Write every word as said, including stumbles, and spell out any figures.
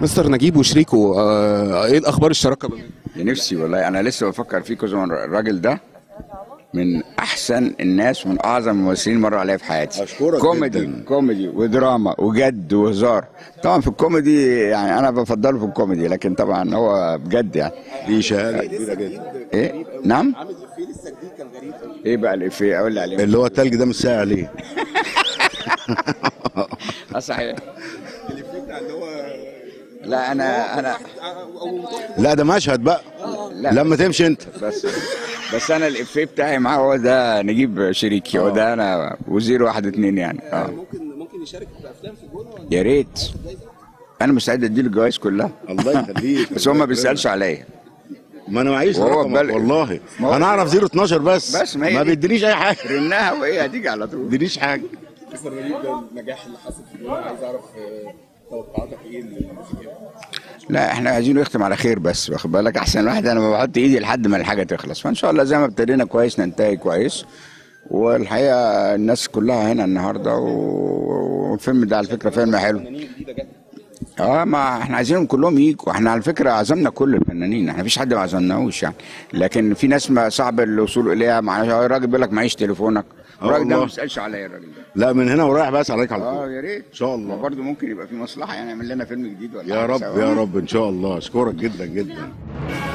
مستر نجيب وشريكه، آه ايه الاخبار الشراكه بينهم؟ يا نفسي والله، انا لسه بفكر فيه كذا مرة. الراجل ده من احسن الناس ومن اعظم الممثلين مروا عليا في حياتي. أشكرك كوميدي جداً. كوميدي ودراما وجد وهزار. طبعا في الكوميدي يعني انا بفضله في الكوميدي، لكن طبعا هو بجد يعني. دي شهاده كبيره جدا. ايه نعم. عامل افيه لسه جديد كان غريب قوي. ايه بقى الافيه اقول لي عليه؟ اللي هو التلج ده مش ساقع عليه. اه صحيح. الافيه بتاع اللي هو لا انا انا لا ده مشهد بقى. لا لما تمشي انت. بس بس انا الافيه بتاعي معاه هو ده نجيب شريكي، هو ده انا وزير واحد اتنين يعني. اه ممكن ممكن يشارك في افلام في الجونه ولا؟ يا ريت، انا مستعد اديله الجوائز كلها. الله يخليك. بس هو ما بيسالش عليا. ما انا معيش وهو رقمك ببالغ. والله. ما هو انا اعرف صفر اتناشر بس. بس ما هي ما دي. بيدينيش اي حاجه. رنها وهي هتيجي على طول. ما بيدينيش حاجه. مستر نجيب، ده النجاح اللي حصل في الجونه، عايز اعرف آه، توقعاتك ايه للموسم؟ لا احنا عايزينه يختم على خير بس، واخد بالك؟ احسن واحد انا ما بحط ايدي لحد ما الحاجه تخلص، فان شاء الله زي ما ابتدينا كويس ننتهي كويس. والحقيقه الناس كلها هنا النهارده، والفيلم ده على فكره فيلم حلو. اه ما احنا عايزينهم كلهم يجوا. احنا على فكره عزمنا كل الفنانين، احنا مفيش حد ما عزمناهوش يعني. لكن في ناس ما صعب الوصول اليها. معناش الراجل بيقول لك معيش تليفونك، الراجل ده ما بيسالش عليا الراجل ده. لا من هنا ورايح بس عليك على اه طول. يا ريت ان شاء الله. برضه ممكن يبقى في مصلحه يعني، يعمل لنا فيلم جديد ولا يا حاجة رب سوا. يا رب ان شاء الله. اشكرك جدا جدا.